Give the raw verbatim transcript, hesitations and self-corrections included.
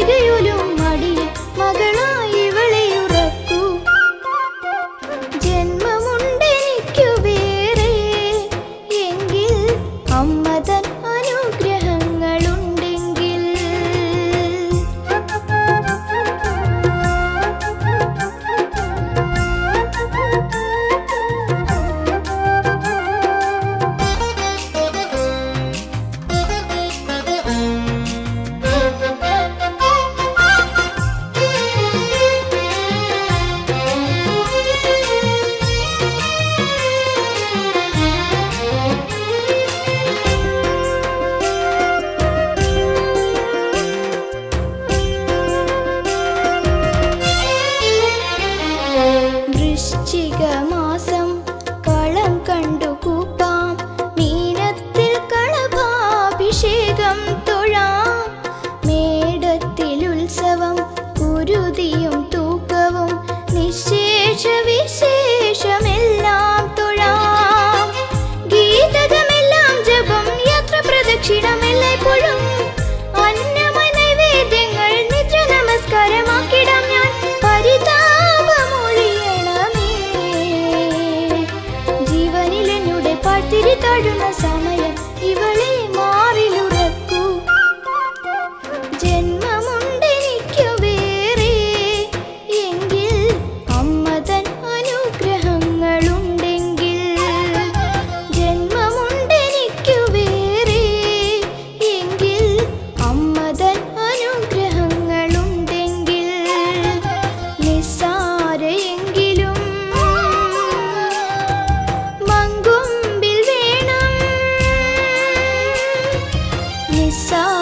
തികയുലും മടിയിൽ മകളായി ഇവളെ ഉറക്കൂ. ജന്മമുണ്ടെനിക്കു വേറെ എങ്കിൽ അമ്മതൻ അനുഗ്രഹങ്ങളുണ്ടെങ്കിൽ. വൃശ്ചികമാസം കളം കണ്ടു കൂപ്പാം, മീനത്തിൽ കളഭാഭിഷേകം തൊഴാം. മേടത്തിൽ ഉത്സവം കുരുതിയും തൂക്കവും നിശേഷ വിശേഷമെല്ലാം തൊഴാം. ഗീതകമെല്ലാം ജപം യാത്ര പ്രദക്ഷിണമെല്ലായ്പ്പോഴും അന്നമയ നൈവേദ്യങ്ങൾ നിദ്ര നമസ്കാരമാക്കിടാം ഞാൻ. പരിതാപമൊഴിയണമേ ജീവനിലെന്നുടെ പാഴ്ത്തിരി താഴുന്ന സമയം ഇവളെ മാറിലുറക്കൂ. ജന്മമുണ്ടെനിക്കു വേറെ എങ്കിൽ അമ്മതൻ അനുഗ്രഹങ്ങളുണ്ടെങ്കിൽ. ജന്മമുണ്ടെനിക്കു വേറെ എങ്കിൽ അമ്മതൻ അനുഗ്രഹങ്ങളുണ്ടെങ്കിൽ. നിസ്സാരയെങ്കിലും മങ്കൊമ്പിൽ വേണം, നിസ്സാര